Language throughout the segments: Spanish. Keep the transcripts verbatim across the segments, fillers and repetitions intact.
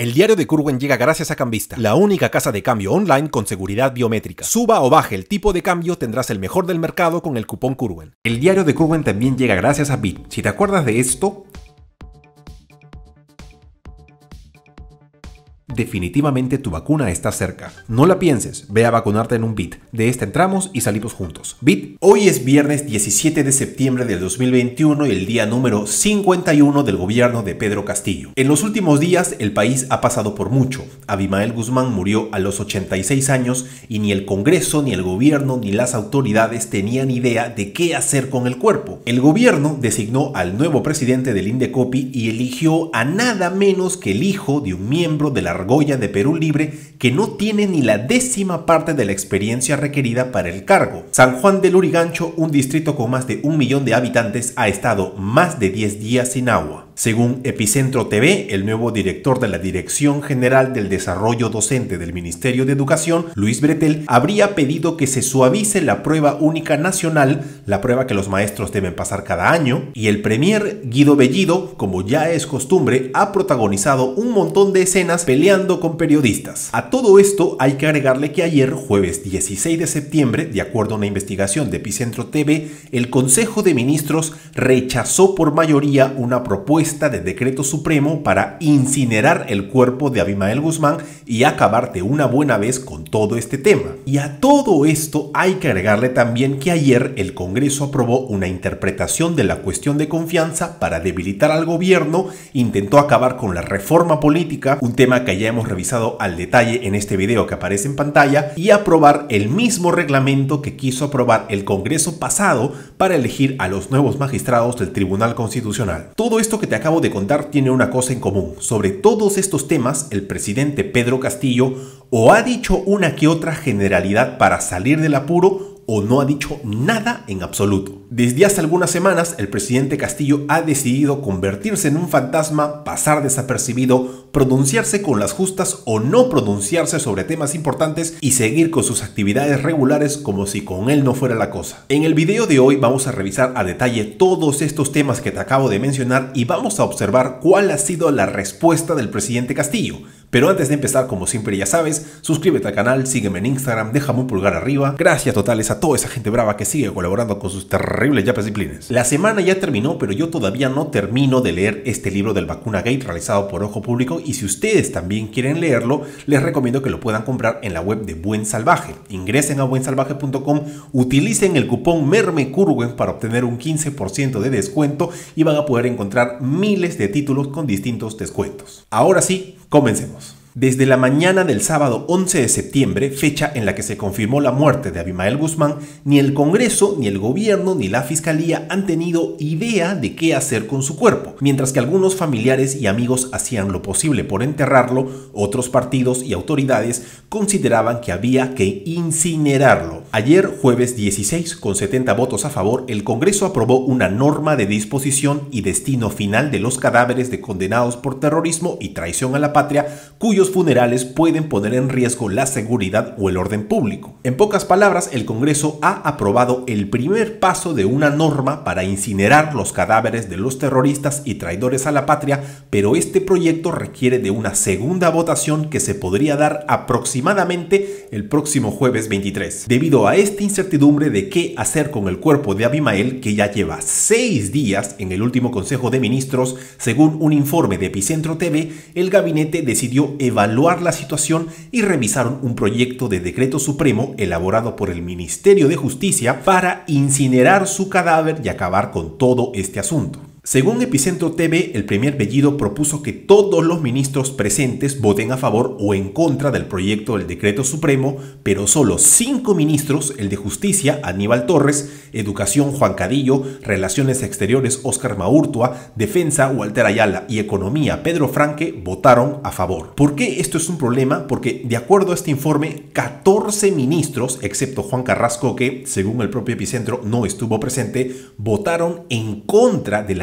El diario de Curwen llega gracias a Cambista, la única casa de cambio online con seguridad biométrica. Suba o baje el tipo de cambio, tendrás el mejor del mercado con el cupón Curwen. El diario de Curwen también llega gracias a Bit. Si te acuerdas de esto, definitivamente tu vacuna está cerca. No la pienses, ve a vacunarte en un Bit. De esta entramos y salimos juntos. Bit. Hoy es viernes diecisiete de septiembre del dos mil veintiuno y el día número cincuenta y uno del gobierno de Pedro Castillo. En los últimos días el país ha pasado por mucho. Abimael Guzmán murió a los ochenta y seis años y ni el Congreso, ni el gobierno, ni las autoridades tenían idea de qué hacer con el cuerpo. El gobierno designó al nuevo presidente del Indecopi y eligió a nada menos que el hijo de un miembro de la Argolla de Perú Libre que no tiene ni la décima parte de la experiencia requerida para el cargo. San Juan del Lurigancho, un distrito con más de un millón de habitantes, ha estado más de diez días sin agua. Según Epicentro T V, el nuevo director de la Dirección General del Desarrollo Docente del Ministerio de Educación, Luis Bretel, habría pedido que se suavice la prueba única nacional, la prueba que los maestros deben pasar cada año, y el premier Guido Bellido, como ya es costumbre, ha protagonizado un montón de escenas peleando con periodistas. A todo esto hay que agregarle que ayer, jueves dieciséis de septiembre, de acuerdo a una investigación de Epicentro T V, el Consejo de Ministros rechazó por mayoría una propuesta de decreto supremo para incinerar el cuerpo de Abimael Guzmán y acabar de una buena vez con todo este tema. Y a todo esto hay que agregarle también que ayer el Congreso aprobó una interpretación de la cuestión de confianza para debilitar al gobierno, intentó acabar con la reforma política, un tema que ya hemos revisado al detalle en este video que aparece en pantalla, y aprobar el mismo reglamento que quiso aprobar el Congreso pasado para elegir a los nuevos magistrados del Tribunal Constitucional. Todo esto que te acabo de contar tiene una cosa en común. Sobre todos estos temas, el presidente Pedro Castillo o ha dicho una que otra generalidad para salir del apuro o no ha dicho nada en absoluto. Desde hace algunas semanas, el presidente Castillo ha decidido convertirse en un fantasma, pasar desapercibido, pronunciarse con las justas o no pronunciarse sobre temas importantes y seguir con sus actividades regulares como si con él no fuera la cosa. En el video de hoy vamos a revisar a detalle todos estos temas que te acabo de mencionar y vamos a observar cuál ha sido la respuesta del presidente Castillo. Pero antes de empezar, como siempre ya sabes, suscríbete al canal, sígueme en Instagram, déjame un pulgar arriba. Gracias totales a toda esa gente brava que sigue colaborando con sus terribles yapes y plines. La semana ya terminó, pero yo todavía no termino de leer este libro del Vacuna Gate realizado por Ojo Público, y si ustedes también quieren leerlo, les recomiendo que lo puedan comprar en la web de Buen Salvaje. Ingresen a buen salvaje punto com, utilicen el cupón MERMECURWEN para obtener un quince por ciento de descuento y van a poder encontrar miles de títulos con distintos descuentos. Ahora sí, comencemos. Desde la mañana del sábado once de septiembre, fecha en la que se confirmó la muerte de Abimael Guzmán, ni el Congreso, ni el gobierno, ni la Fiscalía han tenido idea de qué hacer con su cuerpo. Mientras que algunos familiares y amigos hacían lo posible por enterrarlo, otros partidos y autoridades consideraban que había que incinerarlo. Ayer, jueves dieciséis, con setenta votos a favor, el Congreso aprobó una norma de disposición y destino final de los cadáveres de condenados por terrorismo y traición a la patria, cuyo funerales pueden poner en riesgo la seguridad o el orden público. En pocas palabras, el Congreso ha aprobado el primer paso de una norma para incinerar los cadáveres de los terroristas y traidores a la patria, pero este proyecto requiere de una segunda votación que se podría dar aproximadamente el próximo jueves veintitrés. Debido a esta incertidumbre de qué hacer con el cuerpo de Abimael, que ya lleva seis días en el último Consejo de Ministros, según un informe de Epicentro T V, el gabinete decidió evaluar la situación y revisaron un proyecto de decreto supremo elaborado por el Ministerio de Justicia para incinerar su cadáver y acabar con todo este asunto. Según Epicentro T V, el premier Bellido propuso que todos los ministros presentes voten a favor o en contra del proyecto del decreto supremo, pero solo cinco ministros, el de Justicia, Aníbal Torres, Educación, Juan Cadillo, Relaciones Exteriores, Óscar Maurtua, Defensa, Walter Ayala y Economía, Pedro Franque, votaron a favor. ¿Por qué esto es un problema? Porque, de acuerdo a este informe, catorce ministros, excepto Juan Carrasco, que, según el propio Epicentro, no estuvo presente, votaron en contra de la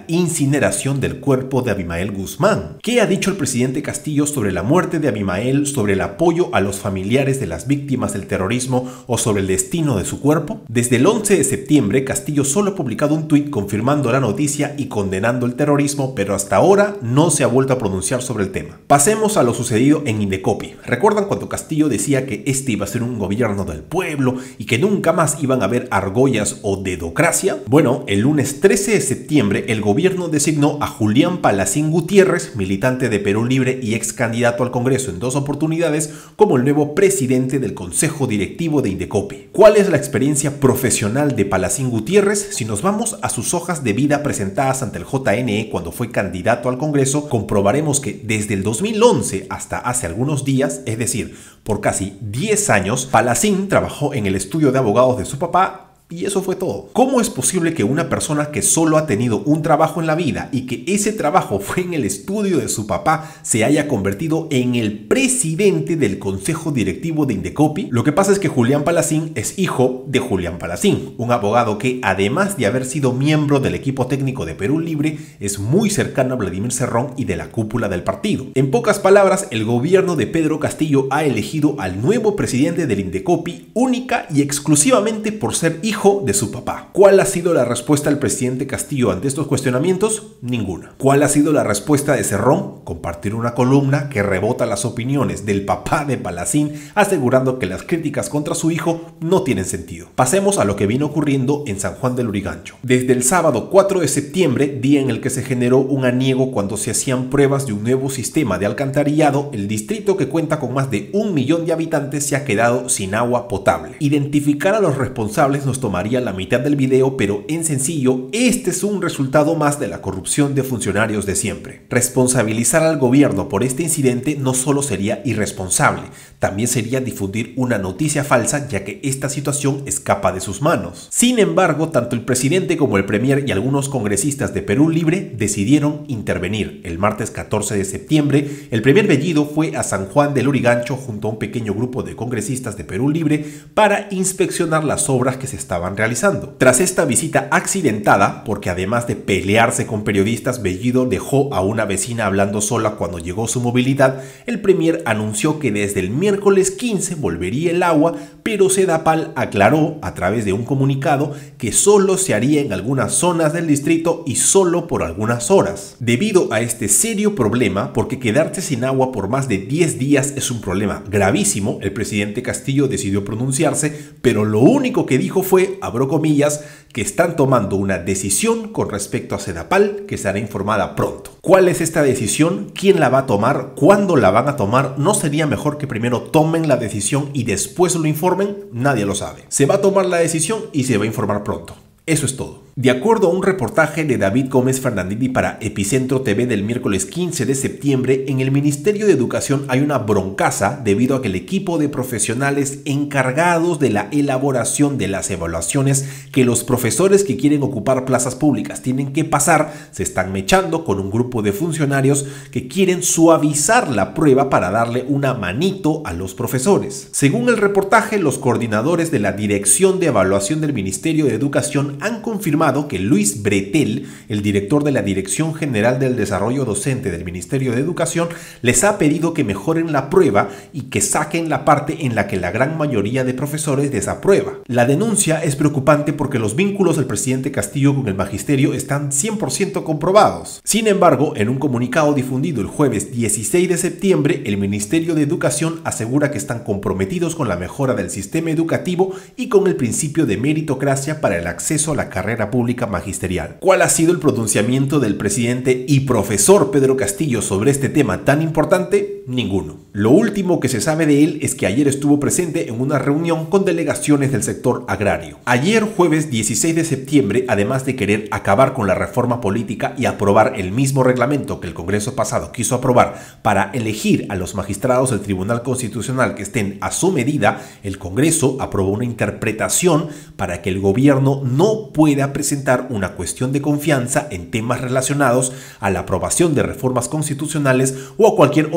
la incineración del cuerpo de Abimael Guzmán. ¿Qué ha dicho el presidente Castillo sobre la muerte de Abimael, sobre el apoyo a los familiares de las víctimas del terrorismo o sobre el destino de su cuerpo? Desde el once de septiembre, Castillo solo ha publicado un tuit confirmando la noticia y condenando el terrorismo, pero hasta ahora no se ha vuelto a pronunciar sobre el tema. Pasemos a lo sucedido en Indecopi. ¿Recuerdan cuando Castillo decía que este iba a ser un gobierno del pueblo y que nunca más iban a haber argollas o dedocracia? Bueno, el lunes trece de septiembre el gobierno designó a Julián Palacín Gutiérrez, militante de Perú Libre y ex candidato al Congreso en dos oportunidades, como el nuevo presidente del Consejo Directivo de Indecopi. ¿Cuál es la experiencia profesional de Palacín Gutiérrez? Si nos vamos a sus hojas de vida presentadas ante el J N E cuando fue candidato al Congreso, comprobaremos que desde el dos mil once hasta hace algunos días, es decir, por casi diez años, Palacín trabajó en el estudio de abogados de su papá. Y eso fue todo. ¿Cómo es posible que una persona que solo ha tenido un trabajo en la vida y que ese trabajo fue en el estudio de su papá se haya convertido en el presidente del Consejo Directivo de Indecopi? Lo que pasa es que Julián Palacín es hijo de Julián Palacín, un abogado que, además de haber sido miembro del equipo técnico de Perú Libre, es muy cercano a Vladimir Cerrón y de la cúpula del partido. En pocas palabras, el gobierno de Pedro Castillo ha elegido al nuevo presidente del Indecopi única y exclusivamente por ser hijo de su papá. ¿Cuál ha sido la respuesta del presidente Castillo ante estos cuestionamientos? Ninguna. ¿Cuál ha sido la respuesta de Cerrón? Compartir una columna que rebota las opiniones del papá de Palacín, asegurando que las críticas contra su hijo no tienen sentido. Pasemos a lo que vino ocurriendo en San Juan del Lurigancho. Desde el sábado cuatro de septiembre, día en el que se generó un aniego cuando se hacían pruebas de un nuevo sistema de alcantarillado, el distrito, que cuenta con más de un millón de habitantes, se ha quedado sin agua potable. Identificar a los responsables nos tomaría la mitad del video, pero en sencillo, este es un resultado más de la corrupción de funcionarios de siempre. Responsabilizar al gobierno por este incidente no solo sería irresponsable, también sería difundir una noticia falsa, ya que esta situación escapa de sus manos. Sin embargo, tanto el presidente como el premier y algunos congresistas de Perú Libre decidieron intervenir. El martes catorce de septiembre, el premier Bellido fue a San Juan del Lurigancho junto a un pequeño grupo de congresistas de Perú Libre para inspeccionar las obras que se estaban realizando. Tras esta visita accidentada, porque además de pelearse con periodistas, Bellido dejó a una vecina hablando sola cuando llegó su movilidad, el premier anunció que desde el miércoles quince volvería el agua, pero Sedapal aclaró a través de un comunicado que solo se haría en algunas zonas del distrito y solo por algunas horas. Debido a este serio problema, porque quedarse sin agua por más de diez días es un problema gravísimo, el presidente Castillo decidió pronunciarse, pero lo único que dijo fue, abro comillas, que están tomando una decisión con respecto a Sedapal que será informada pronto. ¿Cuál es esta decisión? ¿Quién la va a tomar? ¿Cuándo la van a tomar? ¿No sería mejor que primero tomen la decisión y después lo informen? Nadie lo sabe. Se va a tomar la decisión y se va a informar pronto. Eso es todo. De acuerdo a un reportaje de David Gómez Fernandini para Epicentro T V del miércoles quince de septiembre, en el Ministerio de Educación hay una broncaza debido a que el equipo de profesionales encargados de la elaboración de las evaluaciones que los profesores que quieren ocupar plazas públicas tienen que pasar se están mechando con un grupo de funcionarios que quieren suavizar la prueba para darle una manito a los profesores. Según el reportaje, los coordinadores de la Dirección de Evaluación del Ministerio de Educación han confirmado que Luis Bretel, el director de la Dirección General del Desarrollo Docente del Ministerio de Educación, les ha pedido que mejoren la prueba y que saquen la parte en la que la gran mayoría de profesores desaprueba. La denuncia es preocupante porque los vínculos del presidente Castillo con el magisterio están cien por ciento comprobados. Sin embargo, en un comunicado difundido el jueves dieciséis de septiembre, el Ministerio de Educación asegura que están comprometidos con la mejora del sistema educativo y con el principio de meritocracia para el acceso a la carrera pública magisterial. ¿Cuál ha sido el pronunciamiento del presidente y profesor Pedro Castillo sobre este tema tan importante? Ninguno. Lo último que se sabe de él es que ayer estuvo presente en una reunión con delegaciones del sector agrario. Ayer, jueves dieciséis de septiembre, además de querer acabar con la reforma política y aprobar el mismo reglamento que el Congreso pasado quiso aprobar para elegir a los magistrados del Tribunal Constitucional que estén a su medida, el Congreso aprobó una interpretación para que el gobierno no pueda presentar una cuestión de confianza en temas relacionados a la aprobación de reformas constitucionales o a cualquier otro tema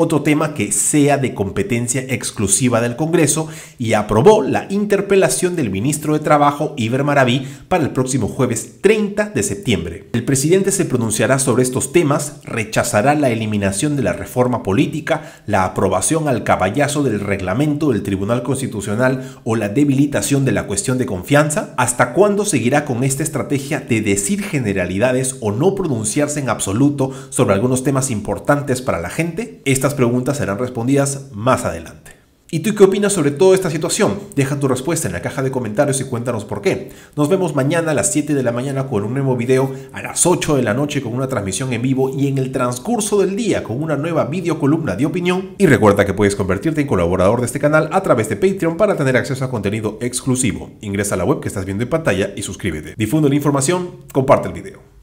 tema que sea de competencia exclusiva del Congreso y aprobó la interpelación del ministro de Trabajo, Iber Maraví, para el próximo jueves treinta de septiembre. El presidente se pronunciará sobre estos temas, rechazará la eliminación de la reforma política, la aprobación al caballazo del reglamento del Tribunal Constitucional o la debilitación de la cuestión de confianza. ¿Hasta cuándo seguirá con esta estrategia de decir generalidades o no pronunciarse en absoluto sobre algunos temas importantes para la gente? Estas preguntas serán respondidas más adelante. ¿Y tú qué opinas sobre toda esta situación? Deja tu respuesta en la caja de comentarios y cuéntanos por qué. Nos vemos mañana a las siete de la mañana con un nuevo video, a las ocho de la noche con una transmisión en vivo y en el transcurso del día con una nueva videocolumna de opinión. Y recuerda que puedes convertirte en colaborador de este canal a través de Patreon para tener acceso a contenido exclusivo. Ingresa a la web que estás viendo en pantalla y suscríbete. Difunde la información, comparte el video.